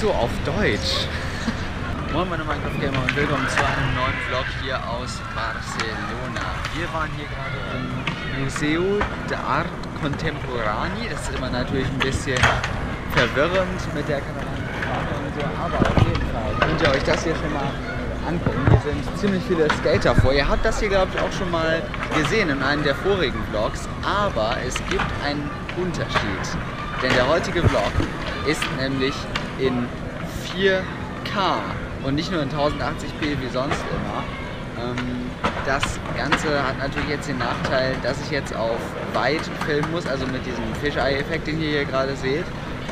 Wieso auf Deutsch? Moin meine Minecraft-Gamer und willkommen zu einem neuen Vlog hier aus Barcelona. Wir waren hier gerade im Museo d'Art Contemporani. Das ist immer natürlich ein bisschen verwirrend mit der Karawane und so, aber auf jeden Fall könnt ihr euch das hier schon mal angucken. Hier sind ziemlich viele Skater vor. Ihr habt das hier, glaube ich, auch schon mal gesehen in einem der vorigen Vlogs, aber es gibt einen Unterschied. Denn der heutige Vlog ist nämlich in 4K und nicht nur in 1080p wie sonst immer. Das Ganze hat natürlich jetzt den Nachteil, dass ich jetzt auf weit filmen muss, also mit diesem Fisheye-Effekt, den ihr hier gerade seht.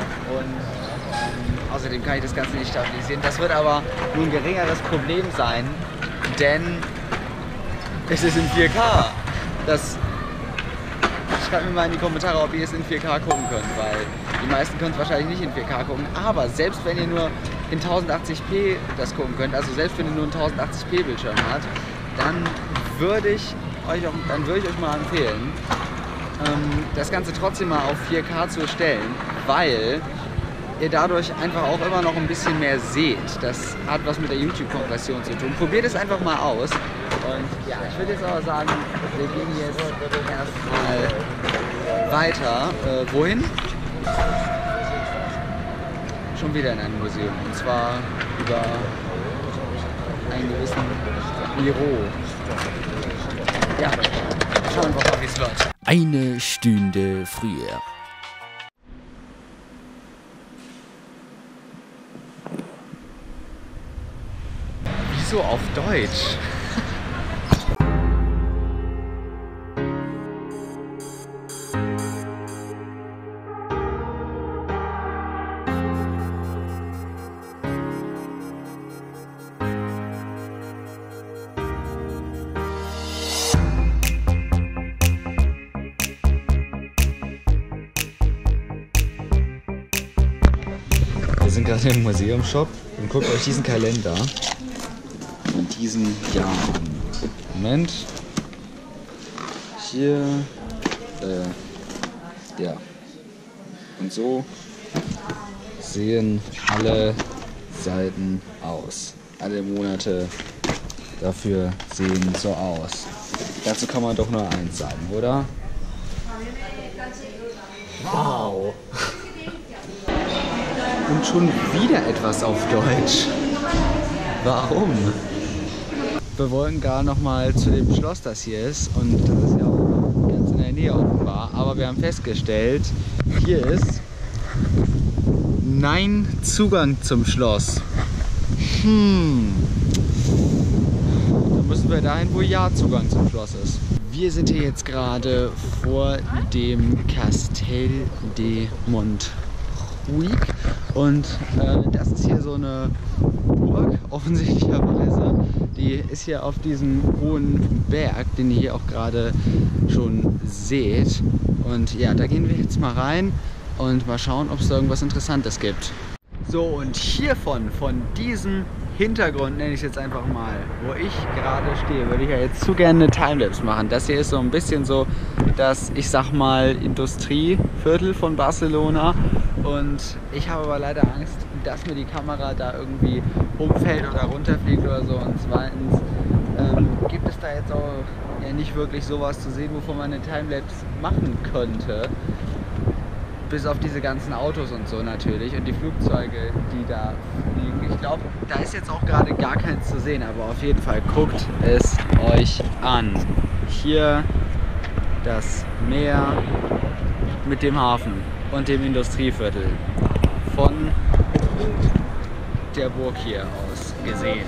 Und außerdem kann ich das Ganze nicht stabilisieren. Das wird aber nur ein geringeres Problem sein, denn es ist in 4K. Schreibt mir mal in die Kommentare, ob ihr es in 4K gucken könnt, weil die meisten können es wahrscheinlich nicht in 4K gucken. Aber selbst wenn ihr nur in 1080p das gucken könnt, also selbst wenn ihr nur einen 1080p Bildschirm habt, dann würde ich euch mal empfehlen, das Ganze trotzdem mal auf 4K zu stellen, weil ihr dadurch einfach auch immer noch ein bisschen mehr seht. Das hat was mit der YouTube-Kompression zu tun. Probiert es einfach mal aus. Und ja, ich würde jetzt aber sagen, wir gehen jetzt erstmal weiter. Wohin? Schon wieder in ein Museum. Und zwar über einen gewissen Miro. Ja, schauen wir mal, wie es wird. Eine Stunde früher. Wieso auf Deutsch? Wir sind gerade im Museumshop und guckt euch diesen Kalender in diesem Jahr an. Moment. Hier. Ja. Und so sehen alle Seiten aus. Alle Monate dafür sehen so aus. Dazu kann man doch nur eins sagen, oder? Wow! Und schon wieder etwas auf Deutsch. Warum? Wir wollten gar noch mal zu dem Schloss, das hier ist. Und das ist ja auch ganz in der Nähe offenbar. Aber wir haben festgestellt, hier ist nein Zugang zum Schloss. Da müssen wir dahin, wo ja Zugang zum Schloss ist. Wir sind hier jetzt gerade vor dem Castel de Montjuïc. Und das ist hier so eine Burg, offensichtlicherweise. Die ist hier auf diesem hohen Berg, den ihr hier auch gerade schon seht. Und ja, da gehen wir jetzt mal rein und mal schauen, ob es da irgendwas Interessantes gibt. So, und hiervon, von diesem Hintergrund, nenne ich es jetzt einfach mal, wo ich gerade stehe, würde ich ja jetzt zu gerne eine Timelapse machen. Das hier ist so ein bisschen so das, ich sag mal, Industrieviertel von Barcelona. Und ich habe aber leider Angst, dass mir die Kamera da irgendwie umfällt oder runterfliegt oder so. Und zweitens gibt es da jetzt auch ja nicht wirklich sowas zu sehen, wovon man eine Timelapse machen könnte. Bis auf diese ganzen Autos und so natürlich und die Flugzeuge, die da fliegen. Ich glaube, da ist jetzt auch gerade gar keins zu sehen, aber auf jeden Fall guckt es euch an. Hier das Meer mit dem Hafen und dem Industrieviertel von der Burg hier aus gesehen.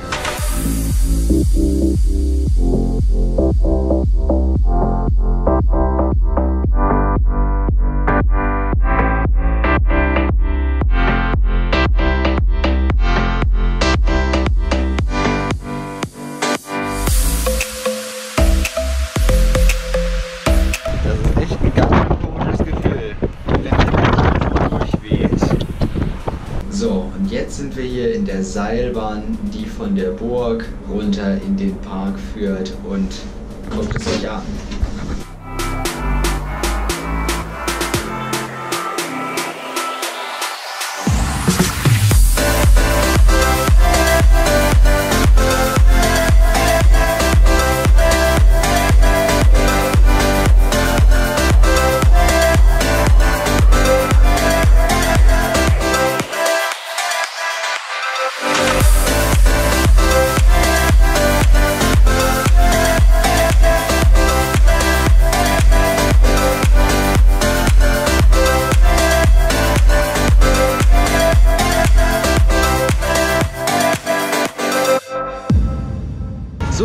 So, und jetzt sind wir hier in der Seilbahn, die von der Burg runter in den Park führt und guckt es euch an.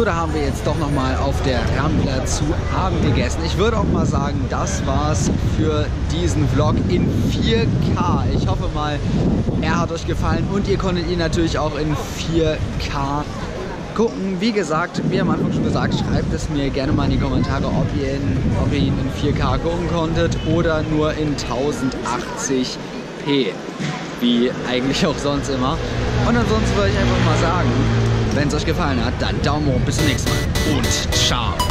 oder haben wir jetzt doch nochmal auf der Rambla zu Abend gegessen. Ich würde auch mal sagen, das war's für diesen Vlog in 4K. Ich hoffe mal, er hat euch gefallen und ihr konntet ihn natürlich auch in 4K gucken. Wie gesagt, wie am Anfang schon gesagt, schreibt es mir gerne mal in die Kommentare, ob ihr ihn in 4K gucken konntet oder nur in 1080p, wie eigentlich auch sonst immer. Und ansonsten würde ich einfach mal sagen, wenn es euch gefallen hat, dann Daumen hoch, bis zum nächsten Mal und ciao!